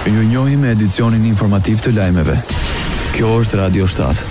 Ju njohim me edicionin informativ të lajmeve. Kjo është Radio 7.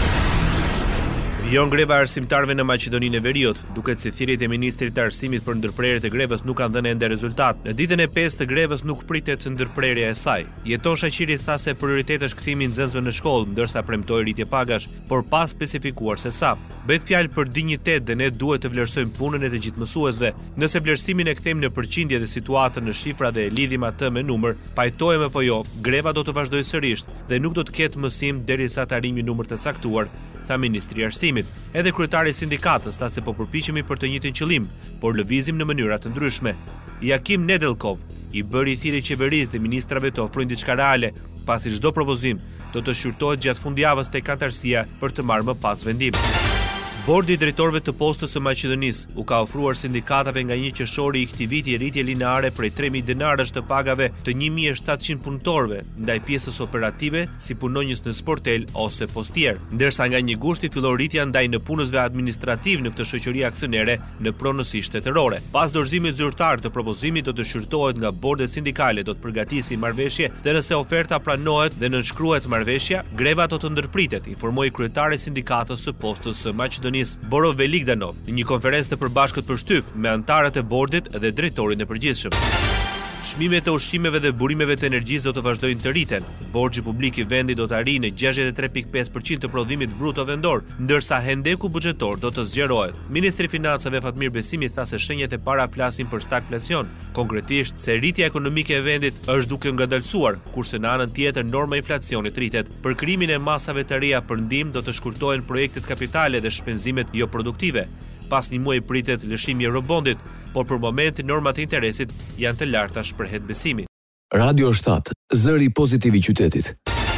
Vijon greva e arsimtarëve në Maqedoninë e Veriut, duket se thirrjet e ministrit të arsimit për ndërprerjet e grevës nuk kanë dhënë ende rezultat. Në ditën e 5 të grevës nuk pritet ndërprerja e saj. Jeton Shaqiri tha se prioritet është kthimi i nxënësve në shkollë, ndërsa premtoi rritje pagash, por pa specifikuar se sa. Bëhet fjalë për dinjitet dhe ne duhet të vlerësojmë punën e të gjithë mësuesve. Nëse vlerësimin e kthejmë në përqindje dhe situatën në shifra dhe e lidhim atë me numër, pajtohem apo jo, greva do të vazhdojë sërish dhe nuk do të ketë mësim derisa të arrijmë një numër të caktuar, tha ministri i arsimit. Edhe kryetari i sindikatës tha se po përpiqemi për të njëjtin qëllim, por lëvizim në mënyra të ndryshme. Jakim Nedelkov i bëri thirrje qeverisë dhe ministrave të ofrojnë diçka reale, pasi çdo propozim do të shqyrtohet gjatë fundjavës tek anëtarësia për të marrë më pas vendim. Bordi i drejtorëve të postës së Maqedonisë u ka ofruar sindikatave nga 1 qershori i këtij viti rritje lineare prej 3.000 dinarësh të pagave të 1.700 punëtorëve, ndaj pjesës operative si punonjës në sportel ose postier, ndërsa nga 1 gushti fillon rritja ndaj në punësve administrativ në këtë shoqëri aksionere në pronësi shtetërore. Pas dorëzimit zyrtar të propozimit do të shqyrtohet nga bordet sindikale, do të përgatisin marrëveshje dhe nëse oferta pranohet dhe nënshkruhet marrëveshja, greva do të ndërpritet, informoi kryetari i sindikatës së postës së Maqedonisë Boro Velikdanov në një konferencë të përbashkët për shtyp me anëtarët e bordit dhe drejtorin e përgjithshëm. Çmimet e ushqimeve dhe burimeve të energjisë do të vazhdojnë të rriten. Borxhi publik i vendit do të arrijë në 63.5% të prodhimit bruto vendor, ndërsa hendeku buxhetor do të zgjerohet. Ministri i Financave Fatmir Besimi tha se shenjat e para flasin për stagflacion, konkretisht se rritja ekonomike e vendit është duke ngadalësuar, kurse në anën tjetër norma e inflacionit rritet. Për krijimin e masave të reja për ndihmë do të shkurtohen projektet kapitale dhe shpenzimet jo produktive. Pas një muaji pritet lëshimi i eurobondit, por për momentin normat e interesit janë të larta, shprehet Besimi. Radio 7, zëri pozitiv i qytetit.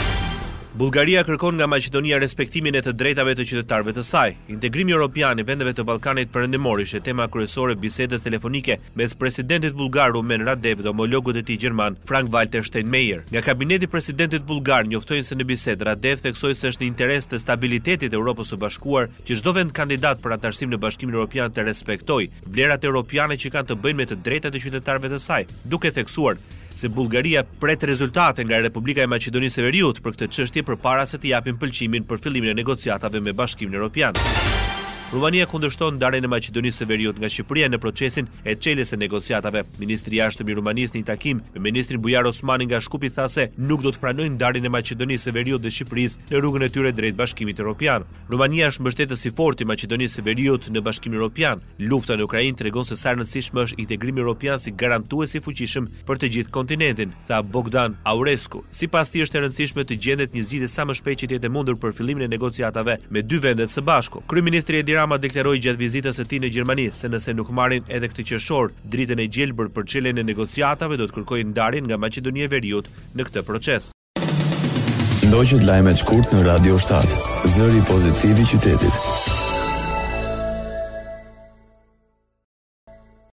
Bullgaria kërkon nga Maqedonia respektimin e të drejtave të qytetarëve të saj. Integrimi evropian i vendeve të Ballkanit Perëndimor ishte tema kryesore e bisedës telefonike mes presidentit bullgar Rumen Radev dhe homologut e tij gjerman Frank-Walter Steinmeier. Nga kabineti i presidentit bullgar njoftojnë se në bisedë Radev theksoi se është në interes të stabilitetit të Evropës së Bashkuar që çdo vend kandidat për anëtarësim në Bashkimin Evropian të respektojë vlerat europiane që kanë të bëjnë me të drejtat e qytetarëve të saj, duke theksuar se Bullgaria pret rezultate nga Republika e Maqedonisë së Veriut për këtë çështje përpara se të japin pëlqimin për fillimin e negociatave me Bashkimin Evropian. Rumania kundërshton ndarjen e Maqedonisë së Veriut nga Shqipëria në procesin e çeljes së negociatave. Ministri i jashtëm i Rumanisë në një takim me ministrin Bujar Osmani nga Shkupi tha se nuk do të pranojnë ndarjen e Maqedonisë së Veriut dhe Shqipërisë në rrugën e tyre drejt Bashkimit Evropian. Rumania është mbështetës i fortë i Maqedonisë së Veriut në Bashkimin Evropian. Lufta në Ukrainë tregon se sa e rëndësishme është integrimi evropian si garantues i fuqishëm për të gjithë kontinentin, tha Bogdan Aurescu. Sipas tij është e rëndësishme të gjendet një zgjidhje sa më shpejt që të jetë mundur për fillimin e negociatave me dy vendet së bashku. Kryeministri Edi Rama deklaroi gjatë vizitës së tij në Gjermani se nëse nuk marrin edhe këtë qershor dritën e gjelbër për çeljen e negociatave do të kërkojnë ndarjen nga Maqedonia e Veriut në këtë proces. Ndoqët lajmet shkurt në Radio 7, zëri pozitiv i qytetit.